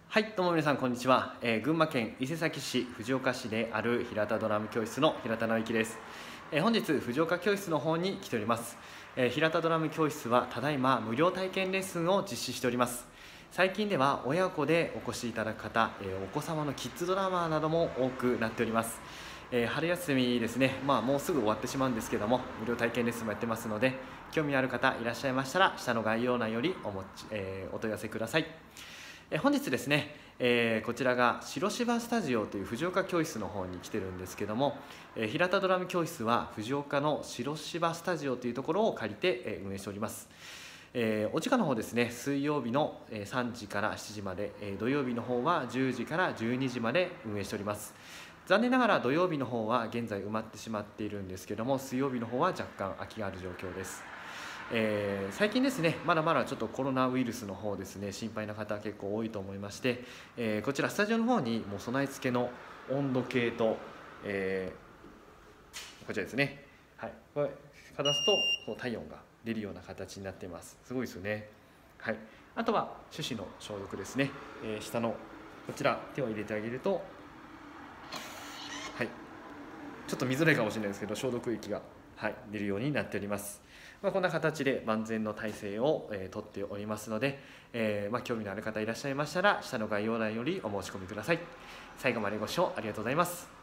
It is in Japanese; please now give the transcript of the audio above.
はい、どうも皆さんこんにちは。群馬県伊勢崎市藤岡市である平田ドラム教室の平田直之です。本日藤岡教室の方に来ております。平田ドラム教室はただいま無料体験レッスンを実施しております。最近では親子でお越しいただく方、お子様のキッズドラマーなども多くなっております。春休みですね、もうすぐ終わってしまうんですけども、無料体験レッスンもやってますので、興味ある方いらっしゃいましたら下の概要欄よりお問い合わせください。本日ですね、こちらが白芝スタジオという藤岡教室の方に来てるんですけども、平田ドラム教室は藤岡の白芝スタジオというところを借りて、運営しております。お時間の方ですね、水曜日の3時から7時まで、土曜日の方は10時から12時まで運営しております。残念ながら土曜日の方は現在埋まってしまっているんですけども、水曜日の方は若干空きがある状況です。最近ですね、まだまだちょっとコロナウイルスの方ですね、心配な方結構多いと思いまして、こちらスタジオの方にもう備え付けの温度計と、こちらですね、はい、これかざすとこう体温が出るような形になっています。すごいですよね。はい、あとは手指の消毒ですね、下のこちら手を入れてあげると、はい、ちょっと見づらいかもしれないですけど消毒液が、はい、出るようになっております。こんな形で万全の体制を、とっておりますので、興味のある方いらっしゃいましたら下の概要欄よりお申し込みください。最後までご視聴ありがとうございます。